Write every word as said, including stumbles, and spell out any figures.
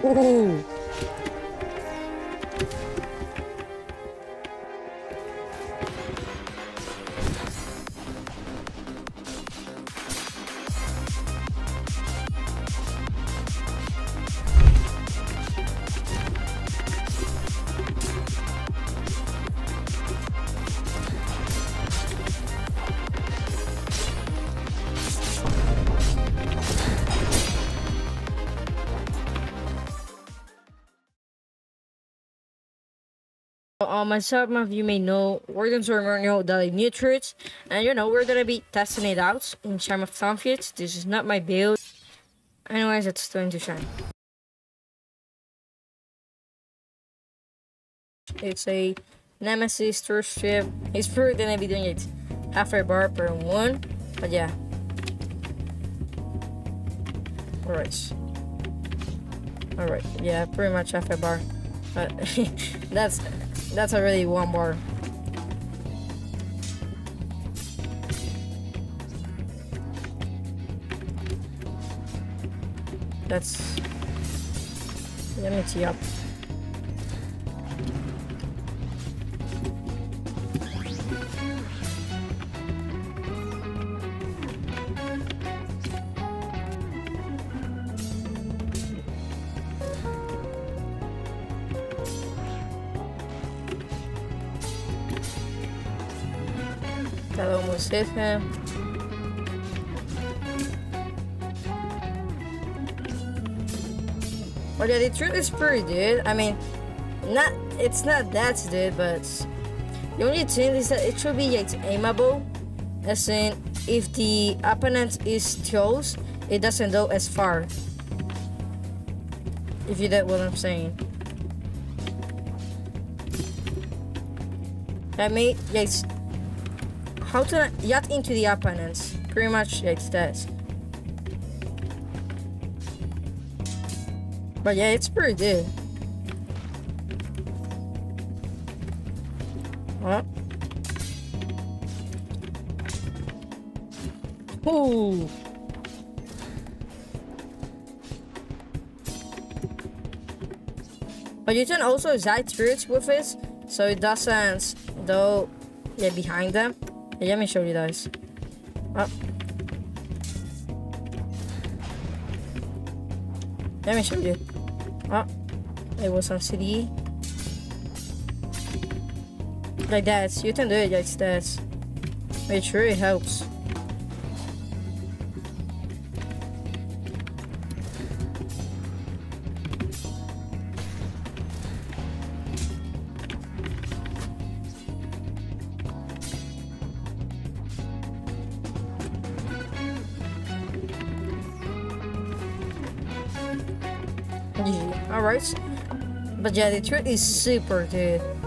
Ooh. Um, as some of you may know, we're going to learn the new truths, and you know, we're gonna be testing it out in Charm of Conflict. This is not my build. Anyways, it's going to shine. It's a Nemesis tour strip. He's probably gonna be doing it half a bar per one, but yeah. Alright. Alright, yeah, pretty much half a bar. But that's that's already one bar. That's let me tee up. That almost hit him. But yeah, the truth is pretty good. I mean, not it's not that good, but the only thing is that it should be like aimable. As in, if the opponent is close, it doesn't go as far. If you get what I'm saying. I mean, yes. How to get into the opponents? Pretty much like that. But yeah, it's pretty good. Huh? Ooh. But you can also side through it with it, so it doesn't go yeah, behind them. Yeah, let me show you guys. Oh. Let me show you. Oh, it was on C D. Like that. You can do it like that. Which really helps. Alright, but yeah, the truth is super good.